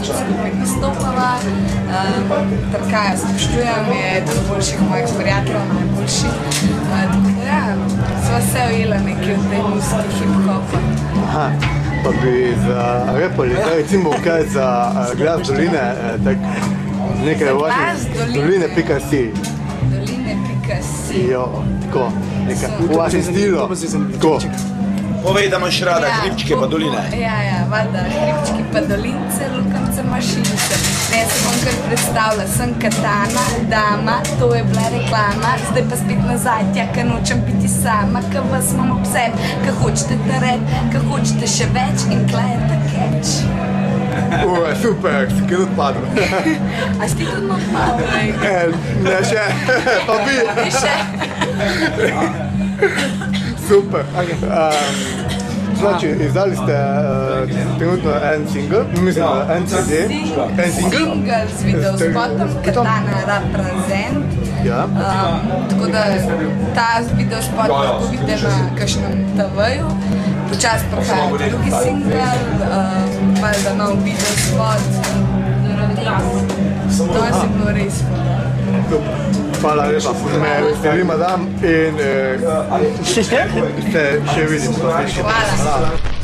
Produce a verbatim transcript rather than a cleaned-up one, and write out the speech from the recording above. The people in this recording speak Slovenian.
skupaj nastopala. Trkaja spoštujem, je eden boljših mojih prijateljev, najboljši. Tako da ja, sva se ujela nekaj v tej muziki hip-hopa. Aha, pa bi za repali, recimo kaj za Glasdoline, tak nekaj vaših doline pika si. Doline pika si. Jo, tako, nekaj v vašem stilu, tako. Povej, da imaš rada hribčke pa doline. Ja, ja, valjda, hribčki pa dolince, lukance, mašince. Ne, se bom kar predstavila, sem Katana, dama, to je bila reklama, zdaj pa spet nazaj, tja, ka nočem biti sama, ka vas imam ob sebi, ka hočete taret, ka hočete še več in klej je ta catch. Uj, super, si kaj odpadl. A si ti tudi odpadl? Ne, še, pa bi. Še? Super. Znači, izdali ste trenutno en single, mislim, en C D, en single. Single z videospotom, Katana reprezent. Tako da ta videospot lahko vidite na kakšnem T V-ju. Počas prihaja drugi single, valjda nov videospot. To je si bilo res hvala. Hvala lepa, me veseli, madam, in se še vidim. Hvala.